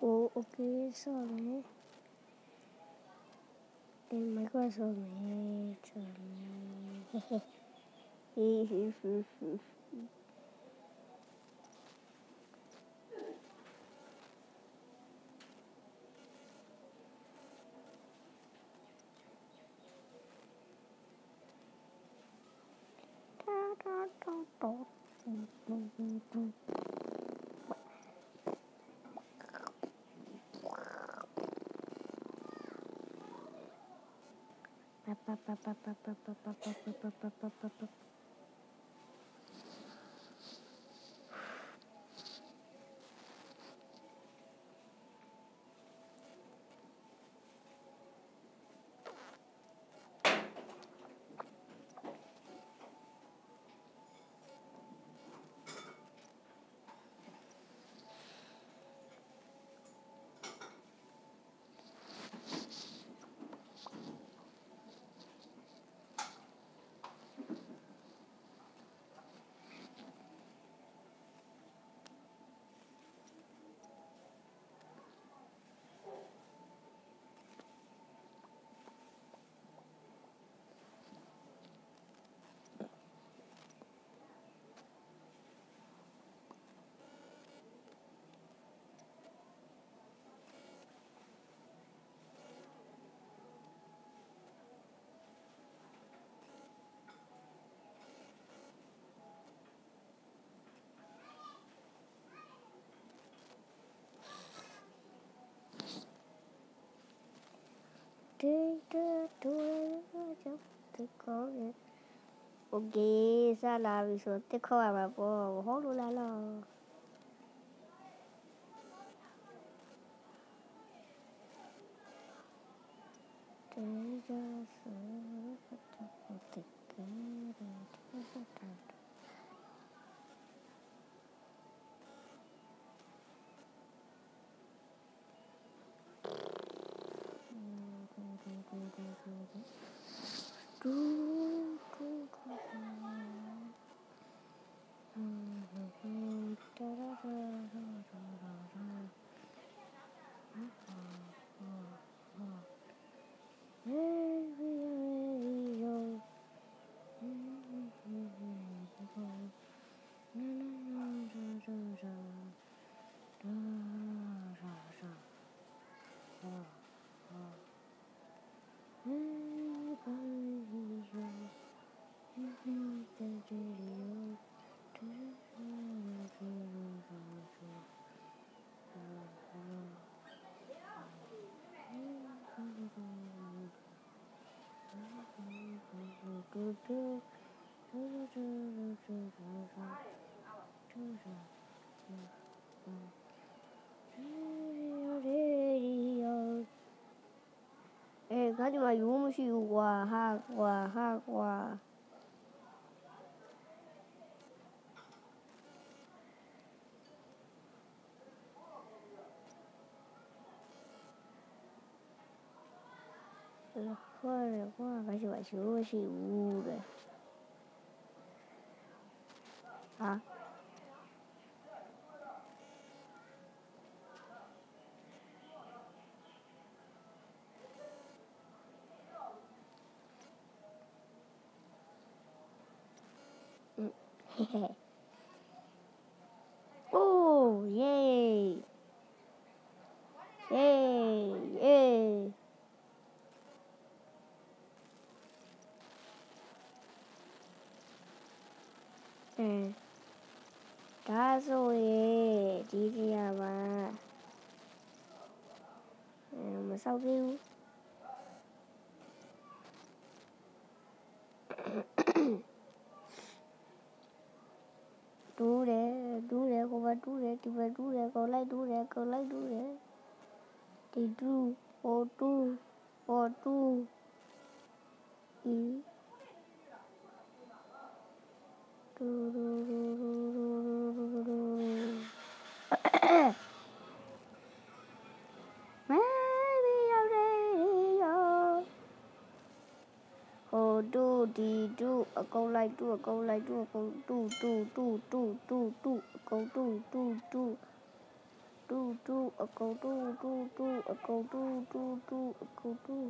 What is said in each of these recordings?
Ồ, ok, sao đấy? Em mấy qua rồi mẹ, trời ơi. Hi hi hi hi. Ok, sao là vì số tiếc khỏi mà bố hốt luôn là lo. Thế ra số tất cả 에, 가지마, 유무시우와, 학와. 와, 가지마, 유무시우래. 아. Oh, yay! Yay! Yay! 네. 다소의 지지야마. Mà sao kêu? Đu đẻ, cô ba đu đẻ, cô lấy đu đẻ. Thì đu, ô đu, ý. Ô đu đi đu, câu lấy đu, câu đu, câu đu, câu đu. đu ở cầu đu ở cầu đu ở cầu đu.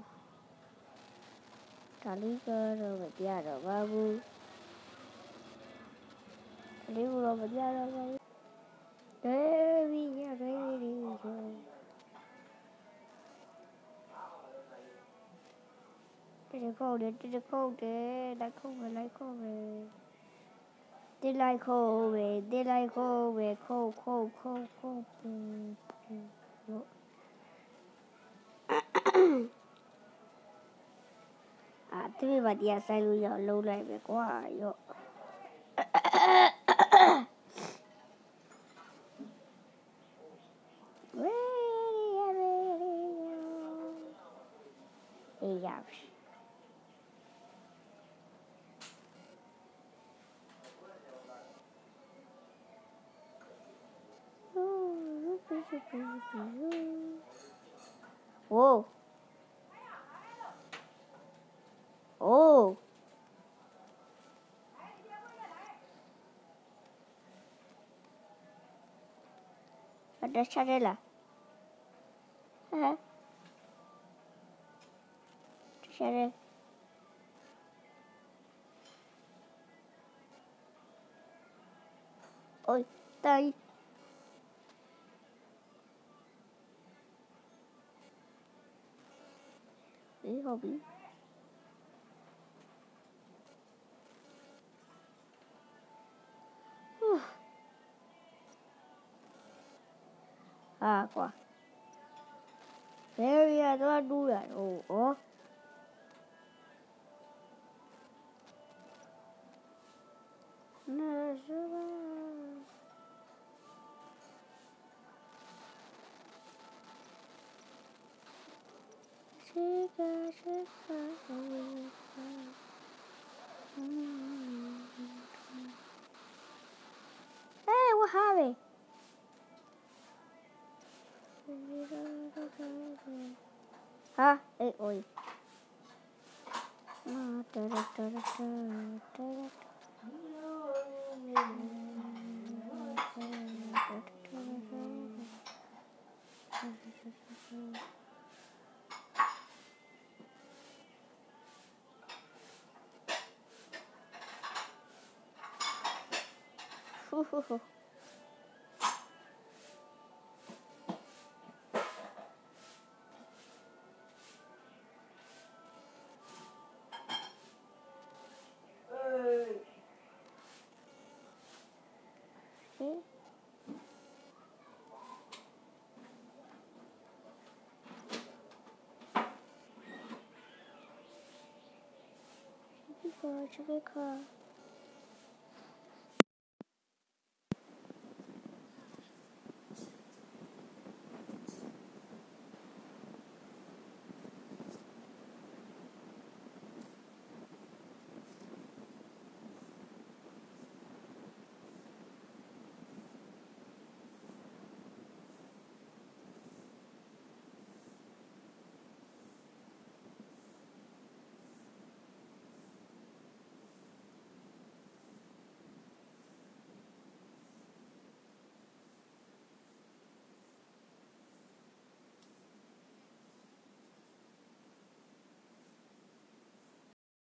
Tali cơ rồi mà dia rồi babu. Tali rồi mà dia rồi babu. Baby ya baby yo. Đi khô để lại khô về. Đi lại khô về khô. À, thế mà dia sai luôn giờ lâu lại về quá yo. Yeah. Whoa. Oh. Ada Charela. Charela. Ôi, tay. Ý hobby. À, quả. Thế bây giờ đu rồi. Ủa. Hey, what happened? Hả? Ê, ôi. Cho cái car.